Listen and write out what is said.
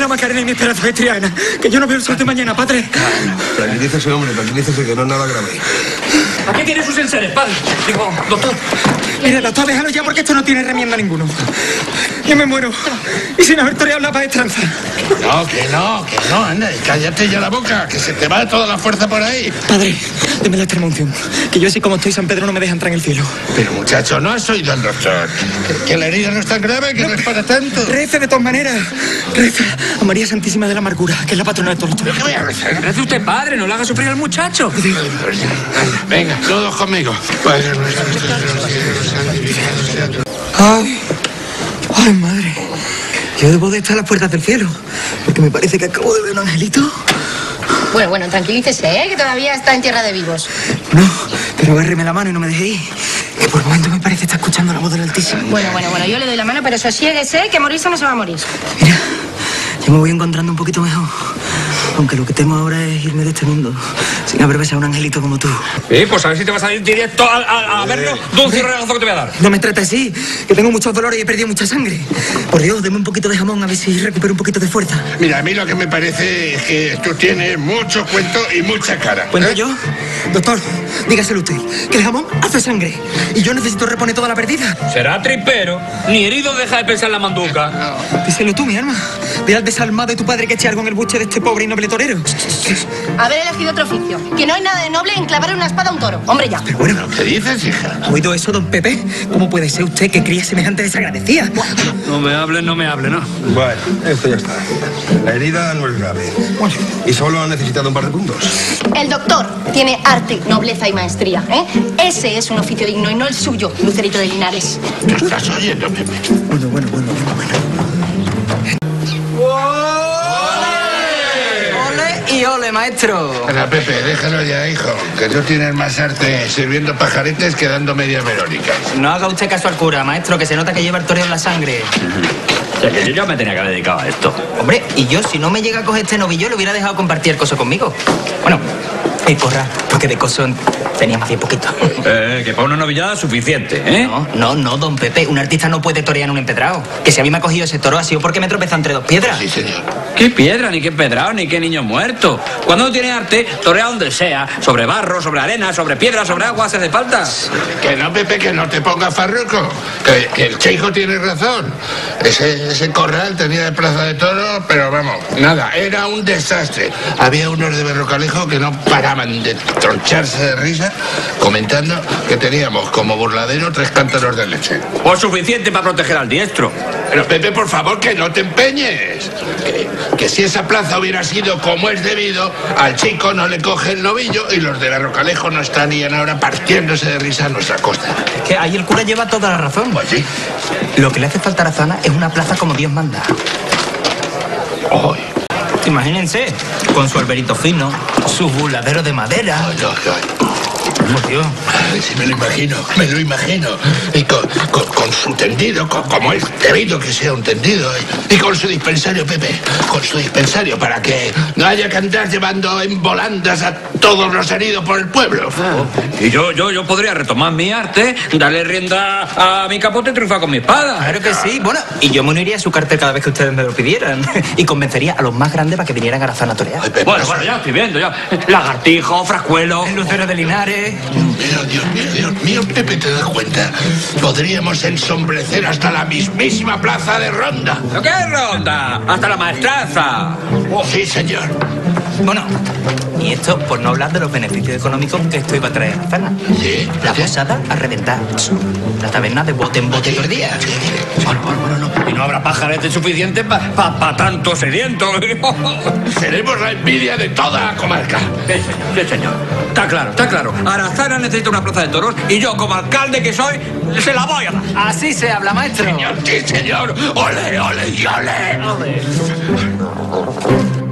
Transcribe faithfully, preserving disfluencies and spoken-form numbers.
la Macarena y mi esperanza de Triana, que yo no veo el sol de mañana, padre. Tranquilícese, hombre, tranquilícese, que no es nada grave. ¿A qué tiene sus enseres, padre? Digo, doctor. Mira, doctor, déjalo ya porque esto no tiene remienda ninguno. Yo me muero. Y sin haber toreado la maestranza. No, que no, que no, anda, y cállate ya la boca, que se te va toda la fuerza por ahí. Padre, deme la extrema unción, que yo así como estoy, San Pedro no me deja entrar en el cielo. Pero muchacho, ¿no has oído al doctor? Que, que la herida no es tan grave, que no, no es para tanto. Rece de todas maneras. Reza a María Santísima de la Amargura, que es la patrona de todos los ¿Pero qué voy a rezar? Rece usted, padre, no le haga sufrir al muchacho. Venga, todos conmigo. Padre nuestro, que estás en los cielos, santificado sea tu... Ay, ay, madre. Yo debo de estar a las puertas del cielo, porque me parece que acabo de ver un angelito. Bueno, bueno, tranquilícese, ¿eh? Que todavía está en tierra de vivos. No, pero agárreme la mano y no me deje ir. Que por momentos me parece estar escuchando la voz del Altísimo. Bueno, bueno, bueno, yo le doy la mano, pero sosiéguese, que morirse no se va a morir. Mira, yo me voy encontrando un poquito mejor. Aunque lo que temo ahora es irme de este mundo sin haber besado a un angelito como tú. Sí, pues a ver si te vas a ir directo a, a, a verlo de un cirronazo que te voy a dar. No me trate así, que tengo muchos dolores y he perdido mucha sangre. Por Dios, deme un poquito de jamón a ver si recupero un poquito de fuerza. Mira, a mí lo que me parece es que tú tienes mucho cuento y mucha cara. ¿Cuento ¿eh? yo? Doctor, dígaselo usted, que el jamón hace sangre y yo necesito reponer toda la perdida. Será tripero, ni herido deja de pensar en la manduca. Díselo tú, mi alma. Ve al desalmado de tu padre que eche algo en el buche de este pobre y noble torero. Haber elegido otro oficio. Que no hay nada de noble en clavar una espada a un toro. Hombre, ya. Pero bueno, ¿Qué dices, hija? ¿ha oído eso, don Pepe? ¿Cómo puede ser usted que cría semejante desagradecida? No me hable, no me hable, ¿no? Bueno, esto ya está. La herida no es grave. Y solo ha necesitado un par de puntos. El doctor tiene arte, nobleza y maestría, ¿eh? Ese es un oficio digno y no el suyo, Lucerito de Linares. ¿Qué estás oyendo, Pepe? Bueno, bueno, bueno, bueno, bueno. ¡Ole y ole, maestro! Pero, Pepe, déjalo ya, hijo, que tú tienes más arte sirviendo pajaretes que dando medias verónicas. No haga usted caso al cura, maestro, que se nota que lleva el toreo en la sangre. O sea, que yo ya me tenía que haber dedicado a esto. Hombre, y yo, si no me llega a coger este novillo, le hubiera dejado compartir el coso conmigo. Bueno, el corra, porque de coso tenía más bien poquito. Eh, que para una novillada suficiente, ¿eh? No, no, no, don Pepe, un artista no puede torear en un empedrado. Que si a mí me ha cogido ese toro ha sido porque me he tropezado entre dos piedras. Sí, señor. ¿Qué piedra, ni qué empedrado, ni qué niño muerto? Cuando uno tiene arte, torea donde sea. Sobre barro, sobre arena, sobre piedra, sobre agua, se hace falta. Que no, Pepe, que no te pongas farruco. Que, que el chico tiene razón. Ese, ese corral tenía de plaza de toro, pero vamos, nada, era un desastre. Había unos de Berrocalejo que no paraban de troncharse de risa comentando que teníamos como burladero tres cántaros de leche. Pues suficiente para proteger al diestro. Pero, Pepe, por favor, que no te empeñes. Que, que si esa plaza hubiera sido como es debido, al chico no le coge el novillo y los de Berrocalejo no estarían ahora partiéndose de risa a nuestra costa. Es que ahí el cura lleva toda la razón. Pues sí. Lo que le hace falta a Arazana es una plaza como Dios manda. Ay. Imagínense, con su alberito fino, su burladero de madera. Ay, ay, ay. Por Dios. Ay, sí, me lo imagino, me lo imagino. Y con, con, con su tendido, con, como es debido que sea un tendido. Y, y con su dispensario, Pepe, con su dispensario, para que no haya que andar llevando en volandas a todos los heridos por el pueblo. Y yo, yo, yo podría retomar mi arte, darle rienda a mi capote y triunfar con mi espada. Claro que sí. Bueno, y yo me uniría a su cartel cada vez que ustedes me lo pidieran. Y convencería a los más grandes para que vinieran a Arazana a torear. Ay, Pepe, Bueno, eso- bueno, ya estoy viendo, ya. Lagartijo, frascuelo. El lucero de Linares. Pero, Dios mío, Dios mío, Pepe, ¿te das cuenta? Podríamos ensombrecer hasta la mismísima plaza de Ronda. ¿Lo que es ronda? Hasta la maestranza. Sí, señor. Bueno, y esto por no hablar de los beneficios económicos que esto iba a traer a Arazana. Sí. La posada a reventar. La taberna de bote en bote todo el día. Bueno, bueno, bueno, no. Y no habrá pajarete suficiente para pa, pa tanto sediento. Seremos la envidia de toda la comarca. Sí, señor, sí, señor. Está claro, está claro. Arazana necesita una plaza de toros y yo, como alcalde que soy, se la voy a dar. Así se habla, maestro. Señor, sí, señor. Ole, ole y ole. Ole.